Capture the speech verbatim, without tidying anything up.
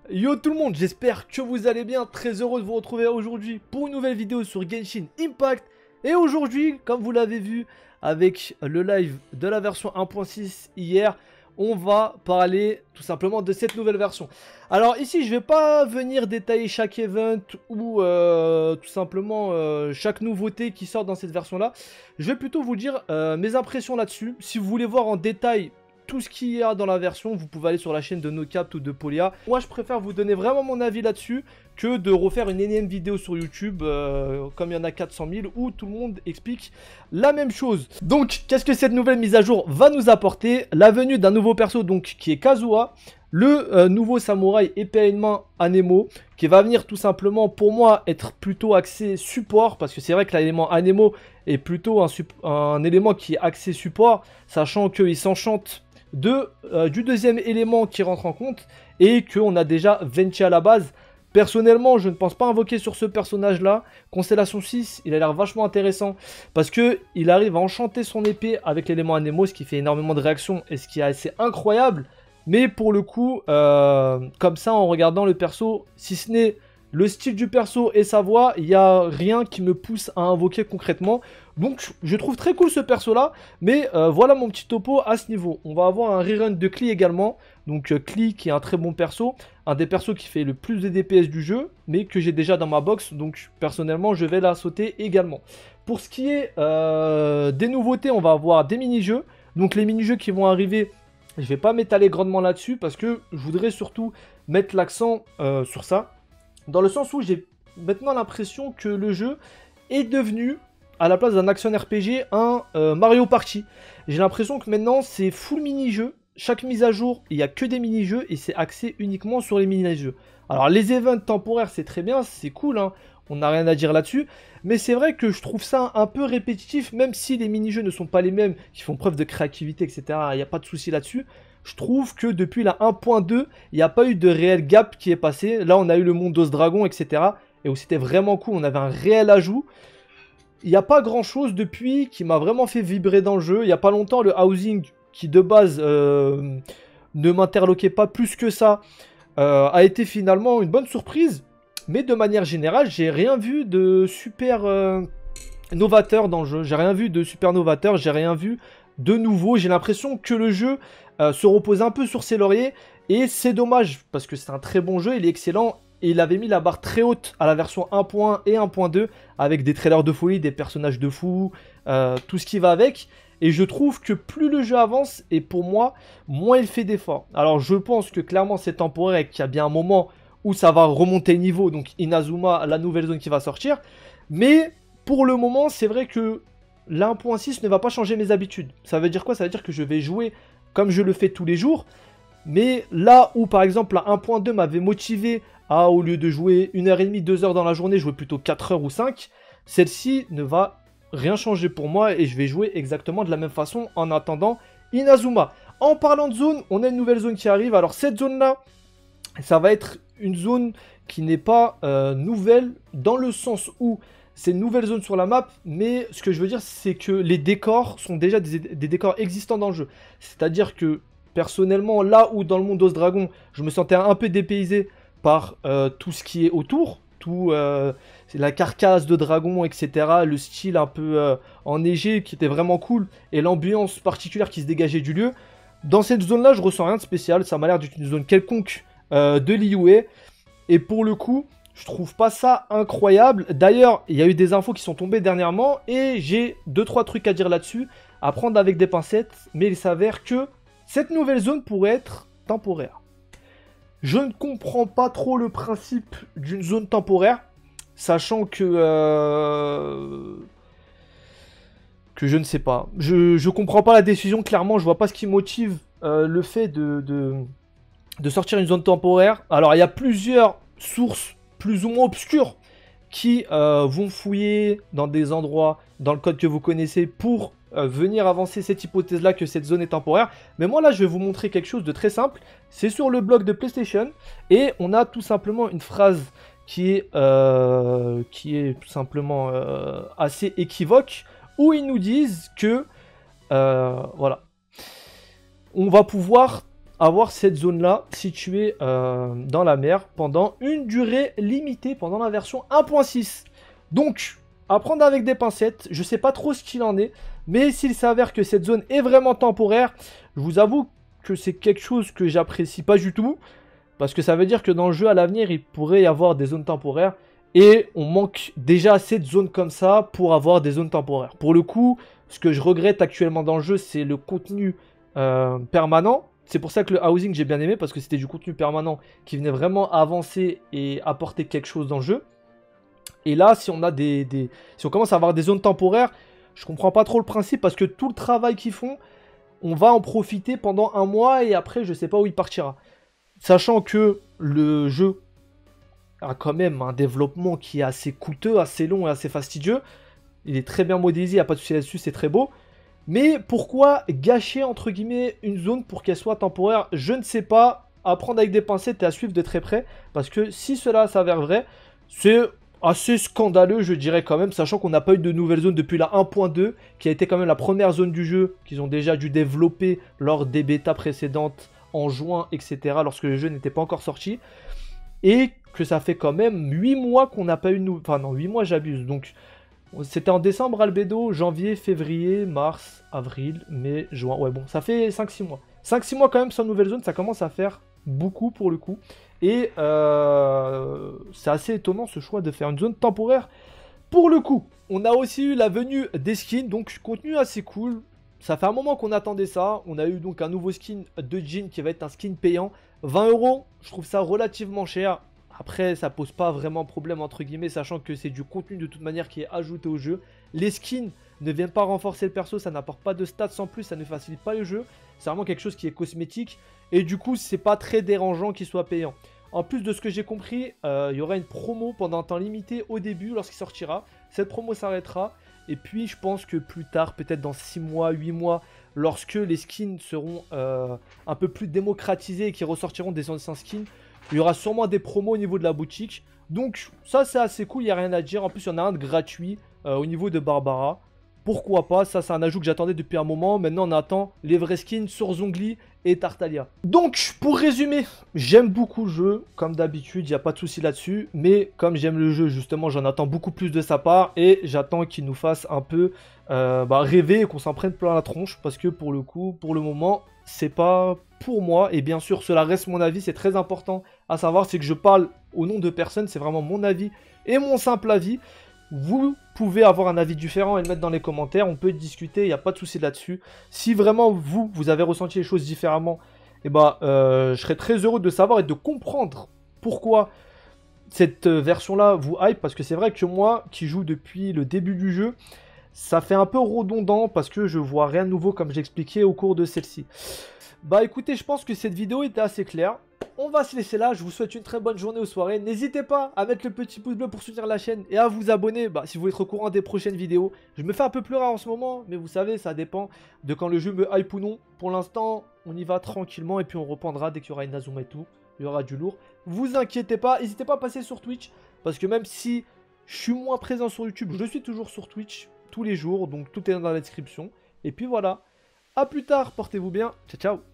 Yo tout le monde, j'espère que vous allez bien, très heureux de vous retrouver aujourd'hui pour une nouvelle vidéo sur Genshin Impact. Et aujourd'hui, comme vous l'avez vu avec le live de la version un point six hier, on va parler tout simplement de cette nouvelle version. Alors ici, je vais pas venir détailler chaque event ou euh, tout simplement euh, chaque nouveauté qui sort dans cette version-là. Je vais plutôt vous dire euh, mes impressions là-dessus. Si vous voulez voir en détail tout ce qu'il y a dans la version, vous pouvez aller sur la chaîne de NoCapt ou de Polia. Moi je préfère vous donner vraiment mon avis là-dessus que de refaire une énième vidéo sur YouTube euh, comme il y en a quatre cent mille où tout le monde explique la même chose. Donc qu'est-ce que cette nouvelle mise à jour va nous apporter? La venue d'un nouveau perso donc qui est Kazuha, le euh, nouveau samouraï épée à une main Anemo, qui va venir tout simplement pour moi être plutôt axé support, parce que c'est vrai que l'élément Anemo est plutôt un, un élément qui est axé support, sachant qu'il s'enchante de, euh, du deuxième élément qui rentre en compte et qu'on a déjà Venti à la base. Personnellement, je ne pense pas invoquer sur ce personnage-là. Constellation six, il a l'air vachement intéressant parce que il arrive à enchanter son épée avec l'élément Anemo, ce qui fait énormément de réactions et ce qui est assez incroyable. Mais pour le coup, euh, comme ça, en regardant le perso, si ce n'est le style du perso et sa voix, il n'y a rien qui me pousse à invoquer concrètement. Donc je trouve très cool ce perso là, mais euh, voilà mon petit topo à ce niveau. On va avoir un rerun de Klee également, donc euh, Klee qui est un très bon perso, un des persos qui fait le plus de D P S du jeu, mais que j'ai déjà dans ma box, donc personnellement je vais la sauter également. Pour ce qui est euh, des nouveautés, on va avoir des mini-jeux, donc les mini-jeux qui vont arriver, je vais pas m'étaler grandement là-dessus, parce que je voudrais surtout mettre l'accent euh, sur ça, dans le sens où j'ai maintenant l'impression que le jeu est devenu, à la place d'un action R P G, un euh, Mario Party. J'ai l'impression que maintenant c'est full mini-jeu. Chaque mise à jour, il n'y a que des mini-jeux et c'est axé uniquement sur les mini-jeux. Alors les events temporaires, c'est très bien, c'est cool, hein, on n'a rien à dire là-dessus. Mais c'est vrai que je trouve ça un peu répétitif, même si les mini-jeux ne sont pas les mêmes, qui font preuve de créativité, et cetera. Il n'y a pas de souci là-dessus. Je trouve que depuis la un point deux, il n'y a pas eu de réel gap qui est passé. Là, on a eu le monde d'Os Dragon, et cetera. Et où c'était vraiment cool, on avait un réel ajout. Il n'y a pas grand chose depuis qui m'a vraiment fait vibrer dans le jeu. Il n'y a pas longtemps, le housing qui de base euh, ne m'interloquait pas plus que ça euh, a été finalement une bonne surprise. Mais de manière générale, j'ai rien vu de super euh, novateur dans le jeu. J'ai rien vu de super novateur, j'ai rien vu de nouveau. J'ai l'impression que le jeu euh, se repose un peu sur ses lauriers. Et c'est dommage parce que c'est un très bon jeu, il est excellent. Et il avait mis la barre très haute à la version un point un et un point deux avec des trailers de folie, des personnages de fou, euh, tout ce qui va avec. Et je trouve que plus le jeu avance, et pour moi, moins il fait d'efforts. Alors je pense que clairement c'est temporaire et qu'il y a bien un moment où ça va remonter niveau. Donc Inazuma, la nouvelle zone qui va sortir. Mais pour le moment, c'est vrai que la un point six ne va pas changer mes habitudes. Ça veut dire quoi? Ça veut dire que je vais jouer comme je le fais tous les jours. Mais là où par exemple la un point deux m'avait motivé à, au lieu de jouer une heure trente, deux heures dans la journée, jouer plutôt quatre heures ou cinq, celle-ci ne va rien changer pour moi et je vais jouer exactement de la même façon en attendant Inazuma. En parlant de zone, on a une nouvelle zone qui arrive. Alors cette zone-là, ça va être une zone qui n'est pas euh, nouvelle dans le sens où c'est une nouvelle zone sur la map, mais ce que je veux dire c'est que les décors sont déjà des, des décors existants dans le jeu. C'est-à-dire que personnellement, là où dans le monde d'Os Dragon, je me sentais un peu dépaysé par euh, tout ce qui est autour, tout euh, la carcasse de dragon, et cetera. Le style un peu euh, enneigé qui était vraiment cool et l'ambiance particulière qui se dégageait du lieu. Dans cette zone-là, je ressens rien de spécial. Ça m'a l'air d'être une zone quelconque euh, de Liyue. Et pour le coup, je trouve pas ça incroyable. D'ailleurs, il y a eu des infos qui sont tombées dernièrement et j'ai deux trois trucs à dire là-dessus, à prendre avec des pincettes. Mais il s'avère que cette nouvelle zone pourrait être temporaire. Je ne comprends pas trop le principe d'une zone temporaire, sachant que... Euh, que je ne sais pas. Je, je comprends pas la décision, clairement, je vois pas ce qui motive euh, le fait de, de, de sortir une zone temporaire. Alors, il y a plusieurs sources plus ou moins obscures qui euh, vont fouiller dans des endroits, dans le code que vous connaissez, pour euh, venir avancer cette hypothèse-là que cette zone est temporaire. Mais moi, là, je vais vous montrer quelque chose de très simple. C'est sur le blog de PlayStation, et on a tout simplement une phrase qui est, euh, qui est tout simplement euh, assez équivoque, où ils nous disent que, euh, voilà, on va pouvoir avoir cette zone-là située euh, dans la mer pendant une durée limitée, pendant la version un point six. Donc, à prendre avec des pincettes, je sais pas trop ce qu'il en est, mais s'il s'avère que cette zone est vraiment temporaire, je vous avoue que c'est quelque chose que j'apprécie pas du tout, parce que ça veut dire que dans le jeu à l'avenir, il pourrait y avoir des zones temporaires, et on manque déjà assez de zones comme ça pour avoir des zones temporaires. Pour le coup, ce que je regrette actuellement dans le jeu, c'est le contenu euh, permanent. C'est pour ça que le housing, j'ai bien aimé, parce que c'était du contenu permanent qui venait vraiment avancer et apporter quelque chose dans le jeu. Et là, si on a des, des, si on commence à avoir des zones temporaires, je comprends pas trop le principe, parce que tout le travail qu'ils font, on va en profiter pendant un mois et après, je sais pas où il partira. Sachant que le jeu a quand même un développement qui est assez coûteux, assez long et assez fastidieux. Il est très bien modélisé, il n'y a pas de souci là-dessus, c'est très beau. Mais pourquoi gâcher, entre guillemets, une zone pour qu'elle soit temporaire? Je ne sais pas. À prendre avec des pincettes et à suivre de très près. Parce que si cela s'avère vrai, c'est assez scandaleux, je dirais quand même, sachant qu'on n'a pas eu de nouvelle zone depuis la un point deux, qui a été quand même la première zone du jeu qu'ils ont déjà dû développer lors des bêtas précédentes en juin, et cetera, lorsque le jeu n'était pas encore sorti. Et que ça fait quand même huit mois qu'on n'a pas eu de nouvelle... Enfin non, huit mois j'abuse, donc... C'était en décembre Albedo, janvier, février, mars, avril, mai, juin. Ouais bon, ça fait cinq six mois. cinq six mois quand même sans nouvelle zone, ça commence à faire beaucoup pour le coup. Et euh, c'est assez étonnant ce choix de faire une zone temporaire pour le coup. On a aussi eu la venue des skins, donc contenu assez cool. Ça fait un moment qu'on attendait ça. On a eu donc un nouveau skin de Jhin qui va être un skin payant. vingt euros, je trouve ça relativement cher. Après, ça pose pas vraiment problème entre guillemets, sachant que c'est du contenu de toute manière qui est ajouté au jeu. Les skins ne viennent pas renforcer le perso, ça n'apporte pas de stats en plus, ça ne facilite pas le jeu. C'est vraiment quelque chose qui est cosmétique. Et du coup, c'est pas très dérangeant qu'il soit payant. En plus de ce que j'ai compris, euh, il y aura une promo pendant un temps limité au début lorsqu'il sortira. Cette promo s'arrêtera. Et puis, je pense que plus tard, peut-être dans six mois, huit mois, lorsque les skins seront euh, un peu plus démocratisés et qui ressortiront des anciens skins, il y aura sûrement des promos au niveau de la boutique. Donc ça c'est assez cool, il n'y a rien à dire. En plus il y en a un de gratuit euh, au niveau de Barbara. Pourquoi pas, ça c'est un ajout que j'attendais depuis un moment. Maintenant on attend les vrais skins sur Zhongli et Tartaglia. Donc pour résumer, j'aime beaucoup le jeu. Comme d'habitude, il n'y a pas de souci là-dessus. Mais comme j'aime le jeu justement, j'en attends beaucoup plus de sa part. Et j'attends qu'il nous fasse un peu euh, bah, rêver et qu'on s'en prenne plein la tronche. Parce que pour le coup, pour le moment, c'est pas pour moi. Et bien sûr, cela reste mon avis, c'est très important à savoir. C'est que je parle au nom de personne, c'est vraiment mon avis et mon simple avis. Vous pouvez avoir un avis différent et le mettre dans les commentaires, on peut discuter, il n'y a pas de souci là-dessus. Si vraiment vous, vous avez ressenti les choses différemment, eh ben, euh, je serais très heureux de savoir et de comprendre pourquoi cette version-là vous hype. Parce que c'est vrai que moi, qui joue depuis le début du jeu, ça fait un peu redondant parce que je vois rien de nouveau comme j'expliquais au cours de celle-ci. Bah écoutez, je pense que cette vidéo était assez claire. On va se laisser là, je vous souhaite une très bonne journée ou soirée. N'hésitez pas à mettre le petit pouce bleu pour soutenir la chaîne et à vous abonner bah, si vous voulez être au courant des prochaines vidéos. Je me fais un peu pleurer en ce moment, mais vous savez, ça dépend de quand le jeu me hype ou non. Pour l'instant, on y va tranquillement et puis on reprendra dès qu'il y aura une Azuma et tout. Il y aura du lourd. Vous inquiétez pas, n'hésitez pas à passer sur Twitch parce que même si je suis moins présent sur YouTube, je suis toujours sur Twitch tous les jours, donc tout est dans la description. Et puis voilà, à plus tard, portez-vous bien, ciao ciao.